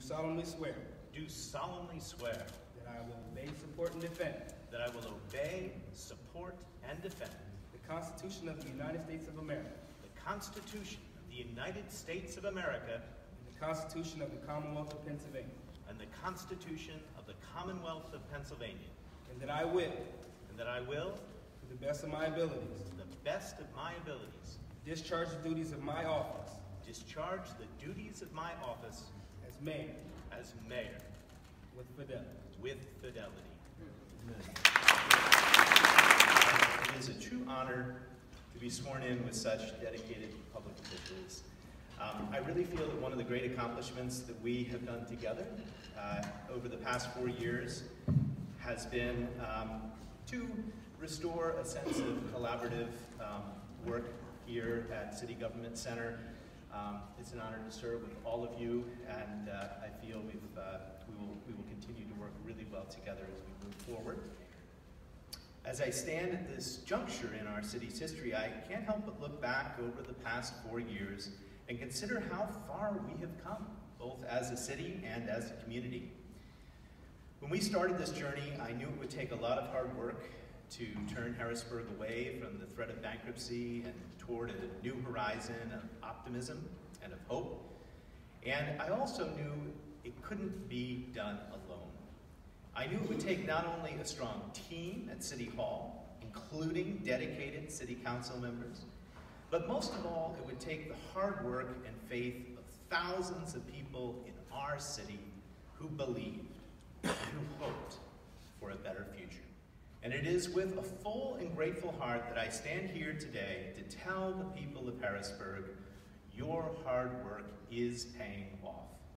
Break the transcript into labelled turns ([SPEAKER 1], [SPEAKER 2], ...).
[SPEAKER 1] solemnly swear
[SPEAKER 2] do solemnly swear
[SPEAKER 1] that I will obey, support, and defend
[SPEAKER 2] that I will obey, support, and defend
[SPEAKER 1] the Constitution of the United States of America
[SPEAKER 2] the Constitution of the United States of America
[SPEAKER 1] and the Constitution of the Commonwealth of Pennsylvania,
[SPEAKER 2] and the Constitution of the Commonwealth of Pennsylvania,
[SPEAKER 1] and that I will,
[SPEAKER 2] to
[SPEAKER 1] the best of my abilities,
[SPEAKER 2] the best of my abilities,
[SPEAKER 1] discharge the duties of my office
[SPEAKER 2] discharge the duties of my office
[SPEAKER 1] as mayor
[SPEAKER 2] as mayor
[SPEAKER 1] with fidelity.
[SPEAKER 2] with fidelity. It is a true honor to be sworn in with such dedicated public officials. I really feel that one of the great accomplishments that we have done together over the past 4 years has been to restore a sense of collaborative work here at City Government Center. It's an honor to serve with all of you, and I feel we will continue to work really well together as we move forward. As I stand at this juncture in our city's history, I can't help but look back over the past 4 years and consider how far we have come, both as a city and as a community. When we started this journey, I knew it would take a lot of hard work to turn Harrisburg away from the threat of bankruptcy and toward a new horizon of optimism and of hope. And I also knew it couldn't be done alone. I knew it would take not only a strong team at City Hall, including dedicated City Council members, but most of all, it would take the hard work and faith of thousands of people in our city who believed and who hoped for a better future. And it is with a full and grateful heart that I stand here today to tell the people of Harrisburg, your hard work is paying off.